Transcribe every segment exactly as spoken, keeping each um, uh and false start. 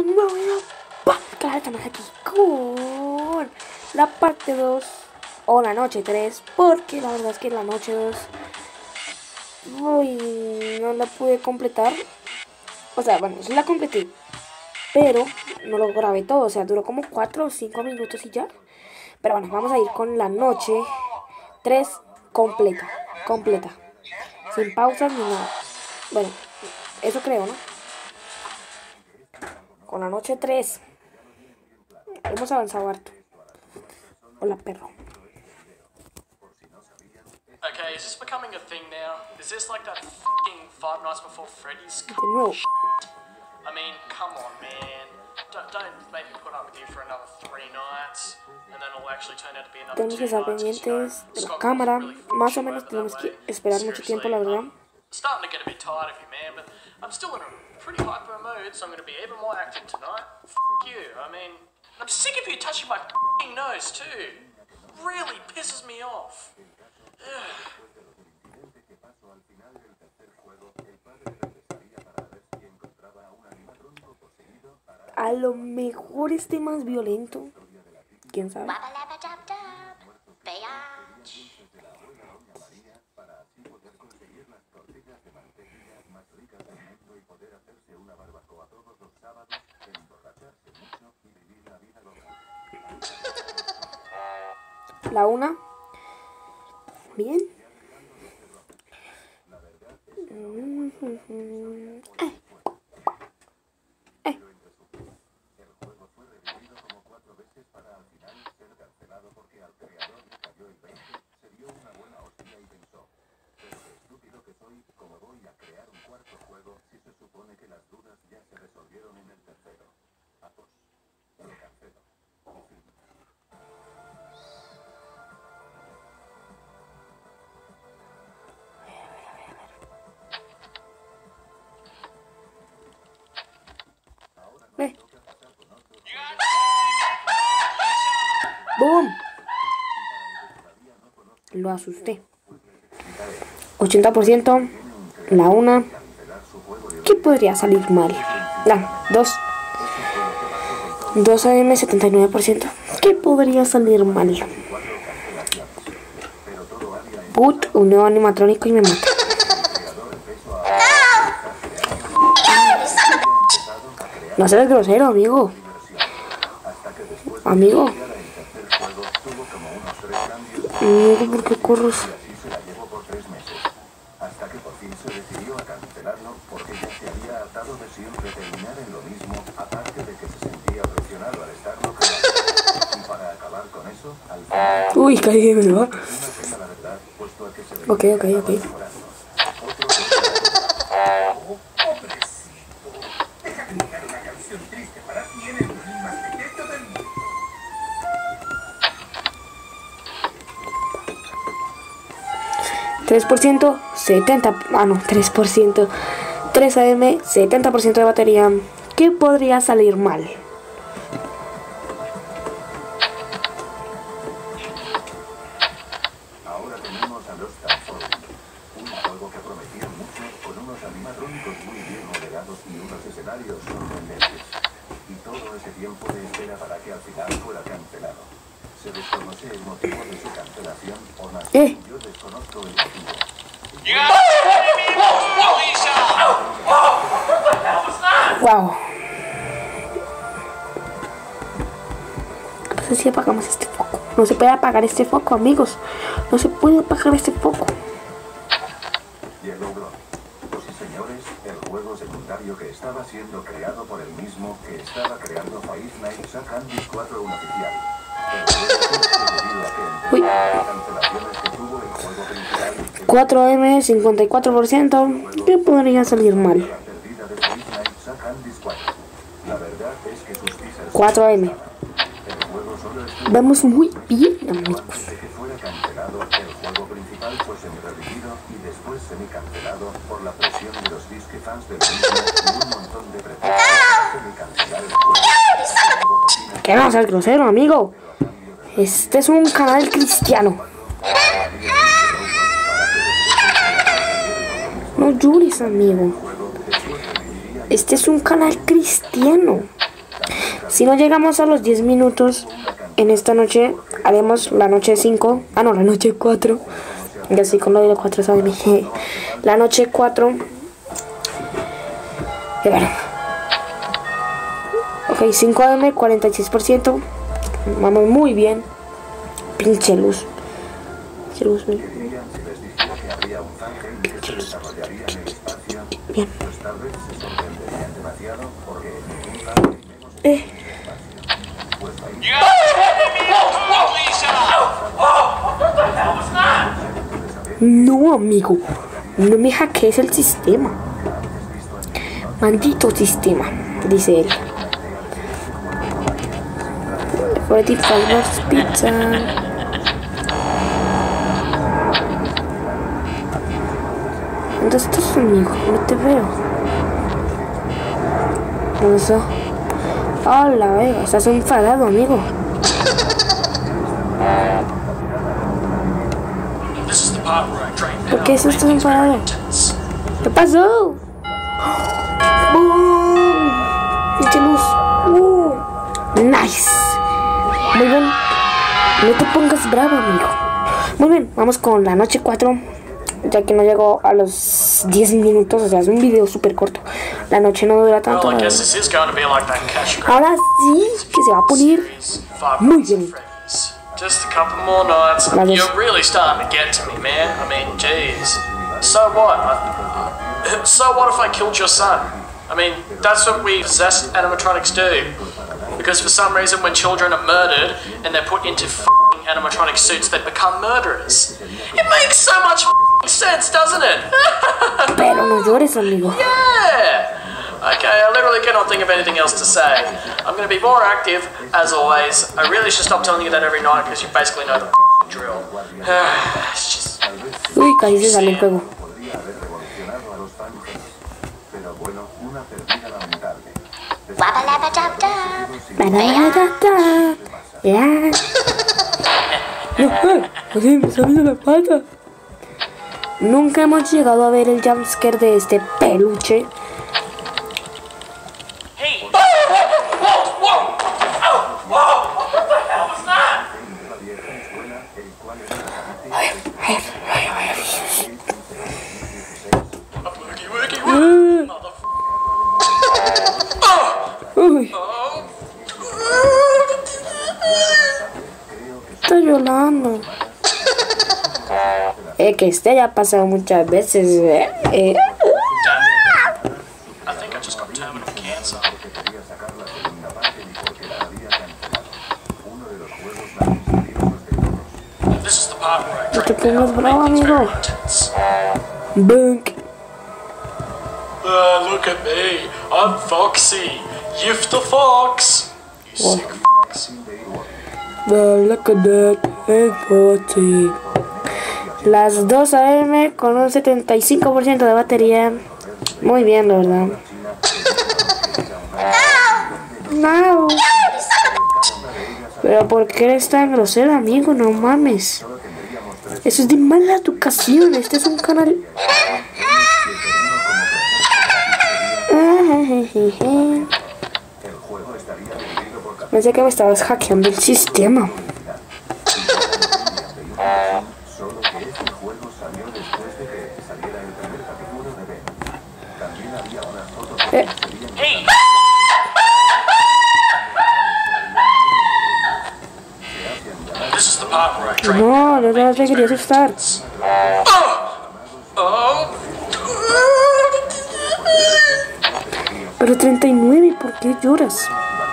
nuevo podcast. Estamos aquí con la parte dos o la noche tres, porque la verdad es que la noche dos uy, no la pude completar. O sea, bueno, sí la completé, pero no lo grabé todo. O sea, duró como cuatro o cinco minutos y ya. Pero bueno, vamos a ir con la noche tres completa, completa, sin pausas ni nada. Bueno, eso creo, ¿no? Con la noche tres hemos avanzado harto. Hola, perro. Okay, is this becoming a thing now? Is this like that f***ing Five Nights Before Freddy's? De nuevo. I mean, come on, man. Don't, don't make me put up with you for another three nights, and then it'll actually turn out to be another Tenemos two que estar nights. 'Cause, you know, pendientes de la Scott cámara. really Más f***ed o you menos over tenemos that que way. esperar mucho tiempo, la verdad. I'm starting to get a bit tired of you, man, but I'm still in a pretty hyper mood, so I'm going to be even more active tonight. F*** you. I mean, I'm sick of you touching my f***ing nose, too. Really pisses me off. Ugh. A lo mejor esté más violento. ¿Quién sabe? La una. Bien. Ay. Ay. Ve. ¡Boom! Lo asusté. ochenta por ciento. La una. ¿Qué podría salir mal? La dos. dos A M, setenta y nueve por ciento. ¿Qué podría salir mal? Boot, un nuevo animatrónico y me mata. No seas grosero, amigo. Amigo. Amigo, ¿por qué corres? Hasta que por fin se decidió a cancelarlo porque ya se había hartado de siempre terminar en lo mismo, aparte de que se sentía presionado al estarlo creando. Y para acabar con eso, al final... Uy, caí, me va. Una pena, la verdad, puesto a que se veía Ok, ok, que ok. estaba mejorando. Otro que- Oh, pobrecito. Deja cantar una canción triste para ti en el violín más pequeño del mundo. tres por ciento, setenta. Ah, no, tres por ciento. tres A M, setenta por ciento de batería. ¿Qué podría salir mal? Ahora tenemos a los Transformers, un juego que prometía mucho con unos animatrónicos muy bien modelados y unos escenarios sorprendentes. Y todo ese tiempo de espera para que al final fuera cancelado. Se desconoce el motivo de su cancelación o más. ¿Eh? Yo desconozco el motivo. Wow. No sé si apagamos este foco. No se puede apagar este foco, amigos. No se puede apagar este foco. Yellow Blood. Pues sí, señores, el juego secundario que estaba siendo creado por el mismo que estaba creando Five Nights at Candy's cuatro oficial. El juego surge debido a que entre Uy. las cancelaciones que tuvo el juego principal, cuatro A M, cincuenta y cuatro por ciento. ¿Qué podría salir mal? la perdida de Five Nights at Candy's cuatro. La verdad es que sus teasers cuatro A M. el juego solo estuvo Vamos muy bien, amigos. antes de que fuera cancelado, el juego principal fue semi-revivido y después semi-cancelado por la presión de los disque fans del mismo y un montón de pretextos para semi-cancelar el juego. ¿Qué no seas grosero, amigo? Este es un canal cristiano. No llores, amigo. Este es un canal cristiano. Si no llegamos a los diez minutos en esta noche, haremos la noche cinco. Ah, no, la noche cuatro. Ya estoy con lo de cuatro, ¿saben? La noche cuatro. Y bueno. Ok, cinco A M, cuarenta y seis por ciento. Vamos muy bien. Pinche luz. Pinche luz, bien. Pinche luz. Bien. Eh. No, amigo. No me hackees el sistema. Maldito sistema, dice él. cuarenta y cinco pizza. ¿Dónde estás, amigo? No te veo. ¿Dónde está? Hola, vega. Estás enfadado, amigo. ¿Por qué estás enfadado? ¿Qué pasó? ¡Boom! ¡Pinche luz! ¡Uh! ¡Nice! Muy bien. No te pongas bravo, amigo. Muy bien, vamos con la noche cuatro. Ya que no llegó a los diez minutos, o sea, es un video súper corto. La noche no dura tanto. Ahora sí, que se va a poner muy bien. Just a couple more nights. You're really starting to get to me, man. I mean, jeez. So what? I, so what if I killed your son? I mean, that's what we possessed animatronics do. Because for some reason, when children are murdered and they're put into f***ing animatronic suits, they become murderers. It makes so much f***ing sense, doesn't it? Pero no llores, amigo. Yeah. Okay, I literally cannot think of anything else to say. I'm going to be more active, as always. I really should stop telling you that every night because you basically know the f***ing drill. It's just... Uy, casi se sale el juego. Ya. Así me está viendo la pata. Nunca hemos llegado a ver el jumpscare de este peluche. Uy. Está llorando. Eh, que este ya ha pasado muchas veces. Eh. Eh. No te pongas bravo, amigo. Bunk. Uh, look at me. I'm Foxy. You've the fox. You sick fox. Look at that. Hey, Foxy. Las dos A M con un setenta y cinco por ciento de batería. Muy bien, la verdad. No. Pero ¿por qué eres tan grosero, amigo? No mames. Eso es de mala educación. Este es un canal... Pensé que me estabas hackeando el sistema. Eh. No, no te quería asustar. Pero treinta y nueve, ¿por qué lloras?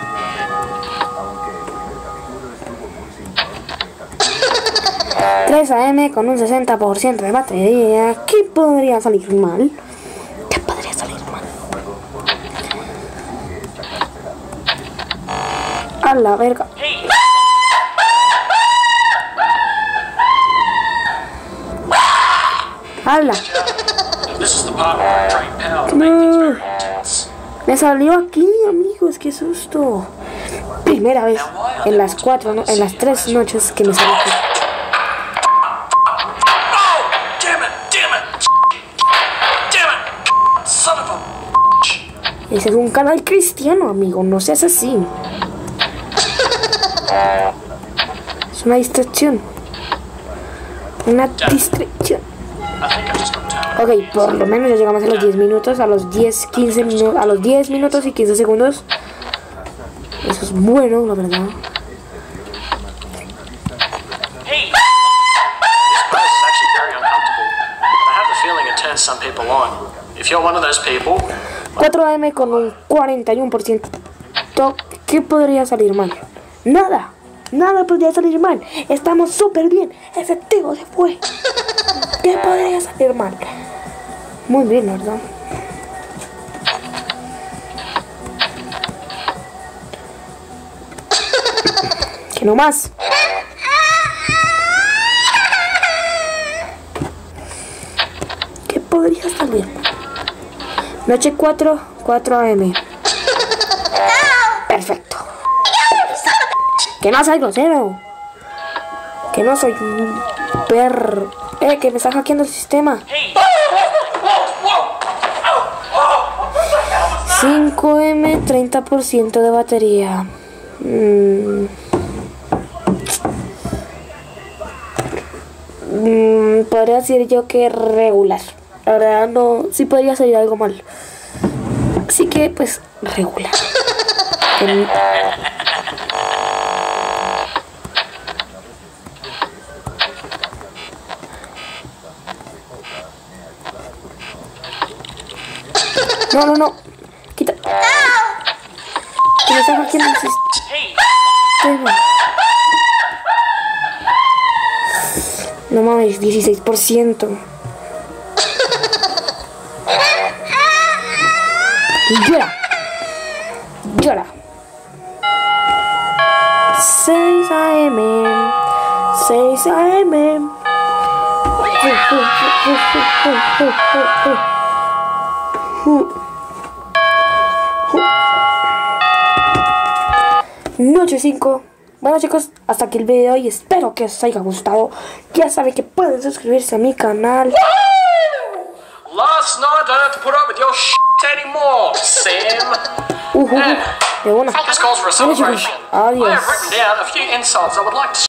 tres A M con un sesenta por ciento de batería. ¿Qué podría salir mal? ¿Qué podría salir mal? A la verga. ¡Hala! No. Me salió aquí, amigos, qué susto. Primera vez en las cuatro, no, en las tres noches que me salió aquí. Ese es un canal cristiano, amigo. No seas así. Es una distracción. Una distracción. Ok, por lo menos ya llegamos a los diez minutos. A los diez, quince minutos. A los diez minutos y quince segundos. Eso es bueno, la verdad. Hey! This place is actually very uncomfortable. But I have the feeling it turns some people on. If you're one of those people. cuatro A M con un cuarenta y uno por ciento. ¿Qué podría salir mal? Nada. Nada podría salir mal. Estamos súper bien. Efectivo se fue. ¿Qué podría salir mal? Muy bien, ¿verdad? Que no más. ¿Qué podría salir mal? Noche cuatro, cuatro A M Perfecto. Que no soy grosero. Que no soy un perro. Eh, que me está hackeando el sistema. cinco M, treinta por ciento de batería. Mm. Mm, podría decir yo que regular. La verdad no, sí podría salir algo mal. Así que pues regular. Que... No, no, no. Quita. Que me está hackeando el sistema. No mames, dieciséis por ciento. Llora. Llora. seis A M seis A M Noche cinco. Bueno chicos, hasta aquí el video y espero que os haya gustado. Ya saben que pueden suscribirse a mi canal. Last night I don't have to put up with your shit anymore, Sam. Uh, uh, uh, de una. This calls for a celebration. Adiós. I have written down a few insults I would like to